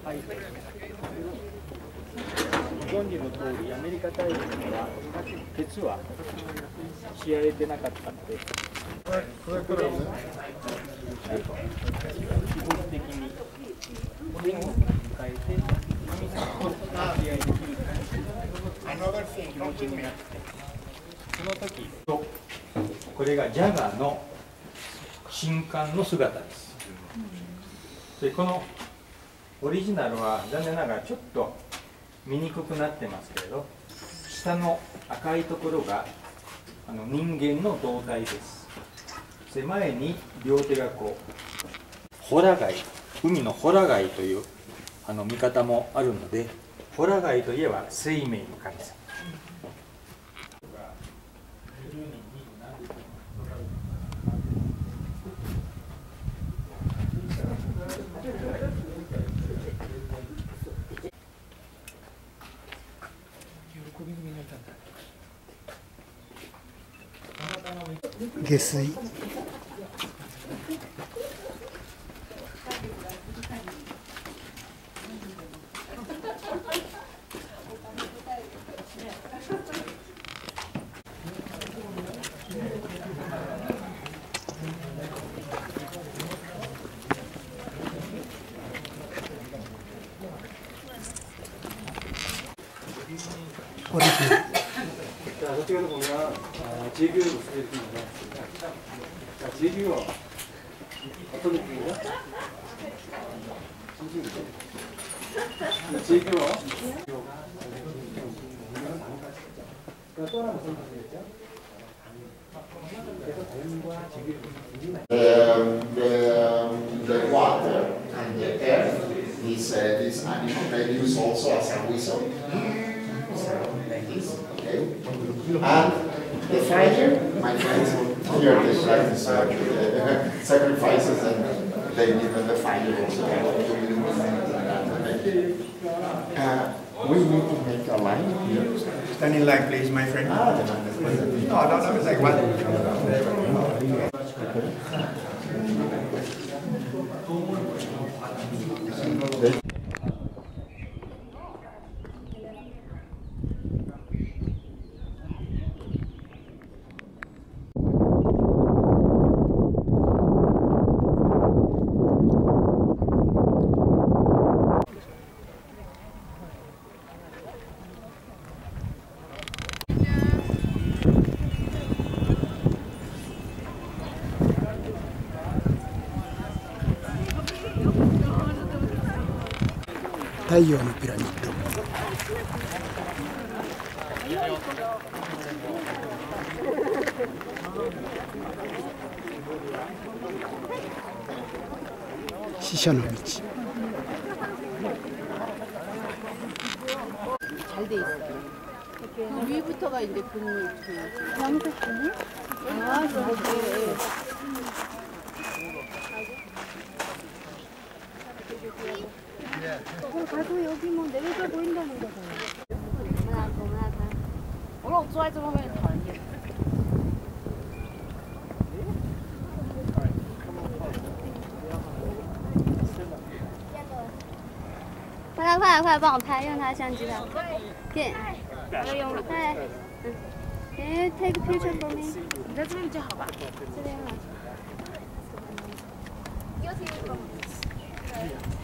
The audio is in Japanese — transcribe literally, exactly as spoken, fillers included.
はい。ご存知の通り、アメリカ大陸では鉄は知られてなかったので、基本的に天国に迎えて神様と掛け合いできる気持ちになって、その時とこれがジャガーの神官の姿です。でこのオリジナルは残念ながらちょっと見にくくなってますけれど、下の赤いところがあの人間の胴体です。で前に両手がこうホラ貝、海のホラ貝というあの見方もあるので、ホラ貝といえば生命の神様。 下水。 저쪽에서 보면 제규를 무슨 느낌이냐? 제규가 어떤 느낌이냐? 제규가 또 하나 무슨 뜻이겠죠? The, the, the water and the air, this, uh, this animal they use also as a whistle. So, like this, okay? And the fire, my friends, here they practice uh, sacrifices and they give them the fire also to illuminate and uh, we need to make a line here. Stand in line, please, my friend. Ah, the line is No, no, no, it's like what? 「太陽のピラミッド」「死者の道」。 잘 돼 있어요. 위부터가 이제 근육 그 양색 근육? 아, 저게. 어, 가서 여기 뭐 내려져 보인다는 거잖아. 뭐나 뭐나 다. 오늘 좋아해 좀 하면 더 이게. 快来快来快来帮我拍，用他的相机拍。给，要用了。哎，嗯，哎 ，take a picture for me。你在这边比较好吧？这边啊。